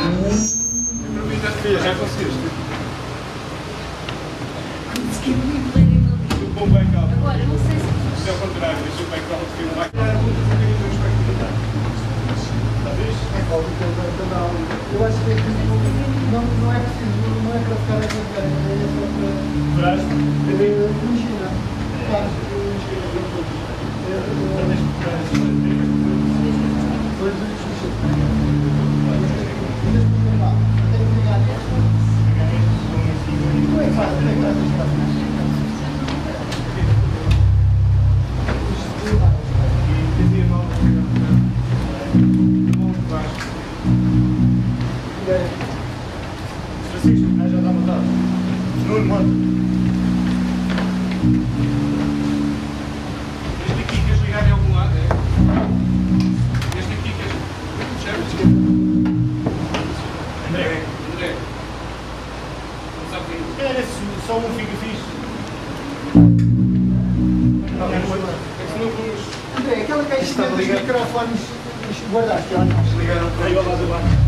Já conseguiste? Consegui muito ler em meu livro. O bom back-up. Agora, não sei se... Isto é o contrário, isto é o back-up que não vai criar muito um bocadinho de expectativa. Está visto? Eu acho que não é preciso, não é para ficar a cantar, é só para... Verás? Imagina, claro, Já está montado. Nuno, monta. Este aqui queres ligar em algum lado, é? Este aqui queres... Chaves? André. Não sabe quem? Era só um fica fixe. Não, é que se não vamos... André, aquela caixinha dos microfones guardaste, ou não? Desligaram aí ao lado do banco.